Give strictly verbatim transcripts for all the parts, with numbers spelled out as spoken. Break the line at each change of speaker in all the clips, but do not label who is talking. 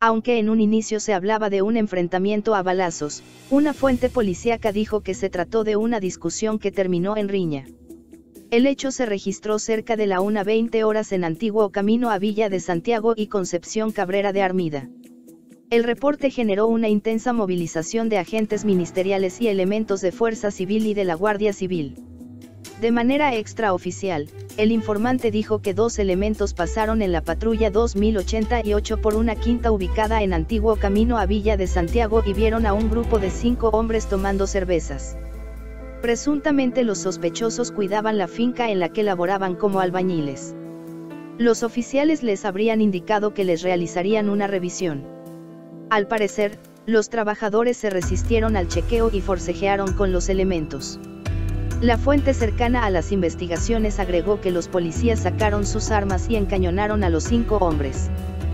Aunque en un inicio se hablaba de un enfrentamiento a balazos, una fuente policíaca dijo que se trató de una discusión que terminó en riña. El hecho se registró cerca de la una veinte horas en Antiguo Camino a Villa de Santiago y Concepción Cabrera de Armida. El reporte generó una intensa movilización de agentes ministeriales y elementos de Fuerza Civil y de la Guardia Civil. De manera extraoficial, el informante dijo que dos elementos pasaron en la patrulla dos mil ochenta y ocho por una quinta ubicada en Antiguo Camino a Villa de Santiago y vieron a un grupo de cinco hombres tomando cervezas. Presuntamente los sospechosos cuidaban la finca en la que laboraban como albañiles. Los oficiales les habrían indicado que les realizarían una revisión. Al parecer, los trabajadores se resistieron al chequeo y forcejearon con los elementos. La fuente cercana a las investigaciones agregó que los policías sacaron sus armas y encañonaron a los cinco hombres.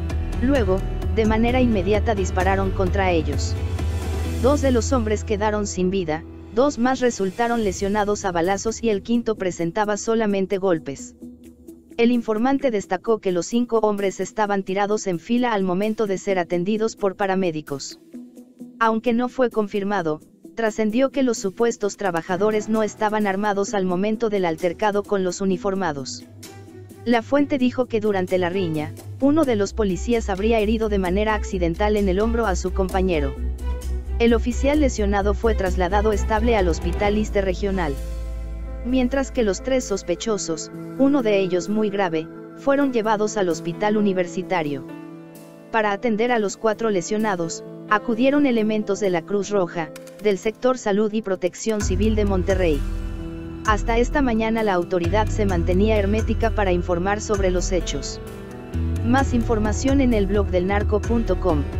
Luego, de manera inmediata dispararon contra ellos. Dos de los hombres quedaron sin vida, dos más resultaron lesionados a balazos y el quinto presentaba solamente golpes. El informante destacó que los cinco hombres estaban tirados en fila al momento de ser atendidos por paramédicos. Aunque no fue confirmado, trascendió que los supuestos trabajadores no estaban armados al momento del altercado con los uniformados. La fuente dijo que durante la riña, uno de los policías habría herido de manera accidental en el hombro a su compañero. El oficial lesionado fue trasladado estable al Hospital Iste Regional. Mientras que los tres sospechosos, uno de ellos muy grave, fueron llevados al Hospital Universitario. Para atender a los cuatro lesionados, acudieron elementos de la Cruz Roja, del sector Salud y Protección Civil de Monterrey. Hasta esta mañana la autoridad se mantenía hermética para informar sobre los hechos. Más información en el blog del narco punto com.